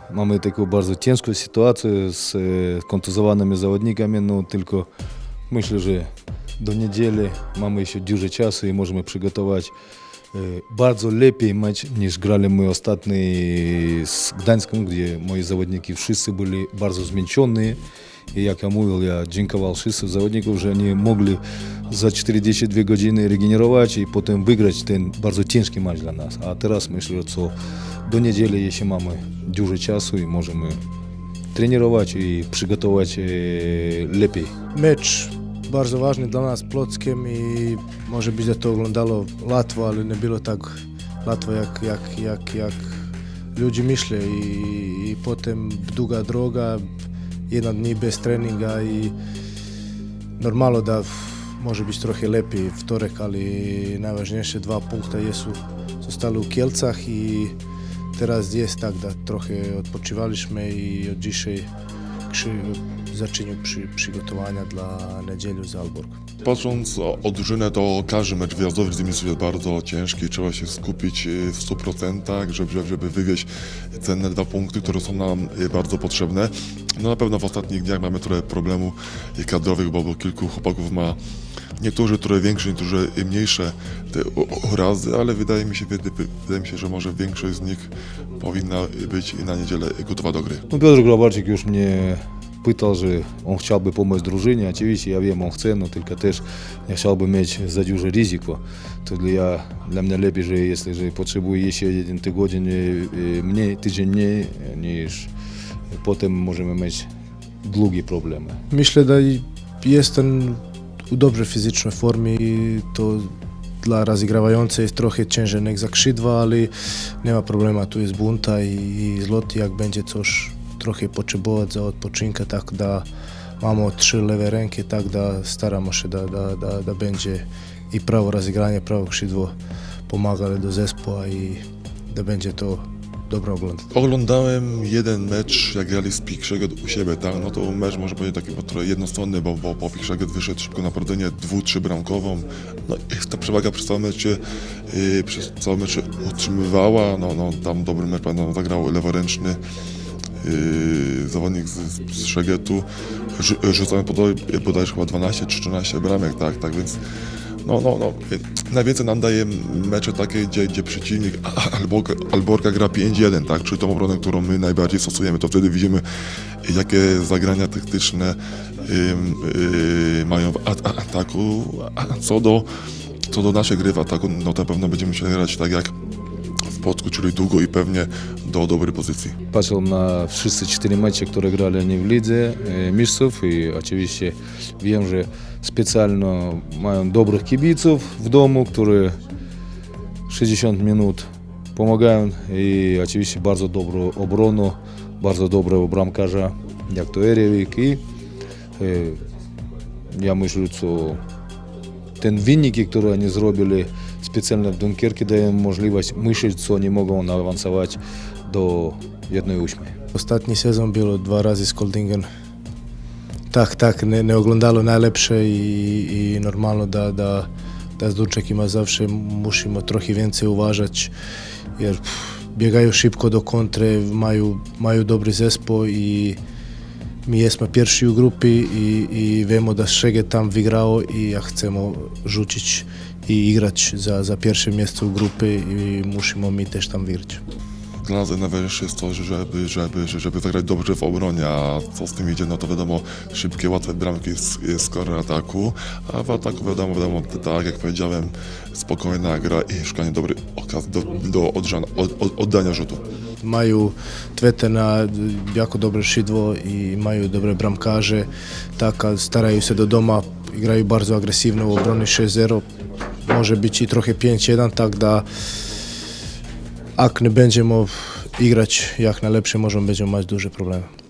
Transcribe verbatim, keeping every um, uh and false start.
mamy taką bardzo ciężką sytuację z kontuzowanymi zawodnikami, no tylko myślę, że do niedzieli mamy jeszcze dużo czasu i możemy przygotować bardzo lepiej mecz niż grali my ostatni z Gdańskiem, gdzie moi zawodniki wszyscy byli bardzo zmęczeni. I jak ja mówił, ja dziękował wszystkim zawodnikom, że oni mogli za czterdzieści dwie godziny regenerować i potem wygrać ten bardzo ciężki mecz dla nas. A teraz myślę, że do niedzieli jeszcze mamy dużo czasu i możemy trenować i przygotować lepiej. Mecz bardzo ważny dla nas Plockiem i może być da to oglądalo łatwo, ale nie było tak łatwo jak, jak, jak, jak ludzie myślą i, i potem długa droga, jedna dni bez treninga i normalno da może być trochę lepiej wtorek, ale najważniejsze dwa punkty są zostały u Kielcach i teraz jest tak, da trochę odpoczywaliśmy i od dzisiaj zaczynamy przy, przygotowania dla niedzieli z Aalborg. Patrząc o drużynę, to każdy mecz wyjazdowy z nimi jest bardzo ciężki. Trzeba się skupić w stu procentach, żeby, żeby wywieźć cenne dwa punkty, które są nam bardzo potrzebne. No na pewno w ostatnich dniach mamy trochę problemów kadrowych, bo kilku chłopaków ma niektórzy trochę większe, niektórzy mniejsze te urazy, ale wydaje mi się, wydaje mi się, że może większość z nich powinna być na niedzielę gotowa do gry. No Piotr Grabarczyk już mnie pytał, że on chciałby pomóc drużynie. Oczywiście ja wiem, on chce, no tylko też nie chciałby mieć za duże ryzyko. To dla, dla mnie lepiej, że jeśli że potrzebuję jeszcze jeden tydzień mniej, tydzień mniej, niż potem możemy mieć długie problemy. Myślę, że jestem w dobrej fizycznej formie i to dla rozgrywającej jest trochę ciężej jak za skrzydła, ale nie ma problemu, tu jest bunta i, i zlot, jak będzie coś trochę potrzebować za odpoczynkę, tak da mamy trzy lewe ręki, tak da staramy się, da, da, da, da będzie i prawo rozegranie, prawo skrzydło pomagali do zespołu i da będzie to dobro oglądać. Oglądałem jeden mecz, jak grali z Pick-Szeged u siebie, tak? No to mecz może powiedzieć taki trochę jednostronny, bo, bo, bo Pick-Szeged wyszedł szybko na prowadzenie dwu, trzy bramkową. No i ta przewaga przez cały mecz, yy, przez cały mecz utrzymywała, no, no tam dobry mecz, no, zagrał leworęczny Yy, zawodnik z, z Szegetu, rzucamy bodajże chyba dwanaście czy trzynaście bramek, tak, tak więc no, no, no, najwięcej nam daje mecze takie, gdzie, gdzie przeciwnik Aalborga, Aalborga gra pięć jeden, tak, czyli tą obronę, którą my najbardziej stosujemy, to wtedy widzimy, jakie zagrania taktyczne yy, yy, mają w ataku, a co do, co do naszej gry w ataku, no to na pewno będziemy musieli grać tak jak w Płocku, czyli długo i pewnie do dobrej pozycji. Patrzę na wszyscy cztery mecze, które grali oni w lidze mistrzów i oczywiście wiem, że specjalnie mają dobrych kibiców w domu, którzy sześćdziesiąt minut pomagają i oczywiście bardzo dobrą obronę, bardzo dobrego bramkarza, jak to Erewik i ja myślę, że ten wyniki, które oni zrobili specjalnie w Dunkierki, dają możliwość myśleć, co oni mogą awansować do jednej ósmej. Ostatni sezon było dwa razy z Koldingen. Tak, tak, nie, nie oglądało najlepsze i, i normalno da, da, da z Dunczekima zawsze musimy trochę więcej uważać, jer pff, biegają szybko do kontry, mają, mają dobry zespół i my jesteśmy pierwsi w grupie i, i wiemy, że Szeged tam wygrało i ja chcemy rzucić i grać za, za pierwsze miejsce w grupie i musimy my też tam wygrać. Dla nas najważniejsze jest to, żeby, żeby, żeby zagrać dobrze w obronie, a co z tym idzie, no to wiadomo, szybkie, łatwe bramki z, z kory ataku, a w ataku wiadomo, wiadomo, tak jak powiedziałem, spokojna gra i szukanie dobrych okazji do, do oddania, od, oddania rzutu. Mają twete na jako dobre szydło i mają dobre bramkarze, tak, starają się do doma, grają bardzo agresywnie w obronie sześć zero, może być i trochę pięć jeden, tak da jak nie będziemy grać jak najlepsze, może będziemy mieć duże problemy.